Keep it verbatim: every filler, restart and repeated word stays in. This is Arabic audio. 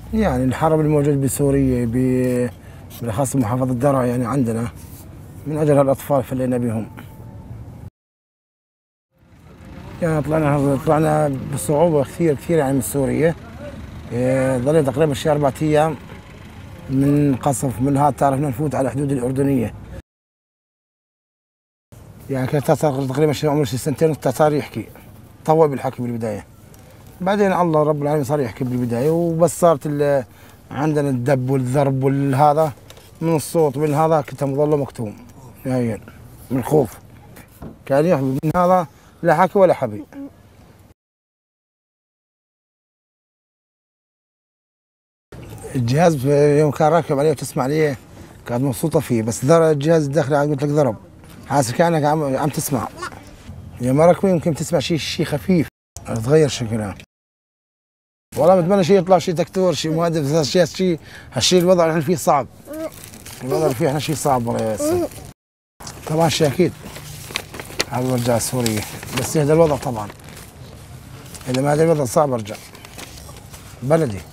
يعني الحرب الموجود بسوريا بالاخص محافظه درعا يعني عندنا من اجل هالاطفال فلينا بهم. يعني طلعنا طلعنا بصعوبه كثير كثير يعني من سوريا. إيه، ظلينا تقريبا شي اربع ايام من قصف من هذا تعرفنا نفوت على الحدود الاردنيه. يعني كانت تقريبا شي عمره شي سنتين صار يحكي طوع بالحكي بالبدايه. بعدين الله رب العالمين صار يحكي بالبدايه وبس صارت عندنا الدب والضرب والهذا من الصوت من هذا كنت مظله مكتوم نهائيا من الخوف. كان يحكي من هذا لا حكي ولا حبي. الجهاز يوم كان راكب عليه وتسمع عليه كانت مبسوطه فيه، بس ضرب الجهاز الداخلي قلت لك ضرب حاسس كانك عم عم تسمع. يا ما راكبين يمكن تسمع شيء شيء خفيف تغير شكلها. والله بتمنى شيء يطلع شيء دكتور شيء مهندس شيء شيء هالشيء الوضع اللي احنا فيه صعب. الوضع اللي فيه احنا شيء صعب والله يا ياسر. طبعا شيء اكيد حابب ارجع سوريا بس هذا الوضع طبعا اذا ما هذا الوضع صعب ارجع بلدي.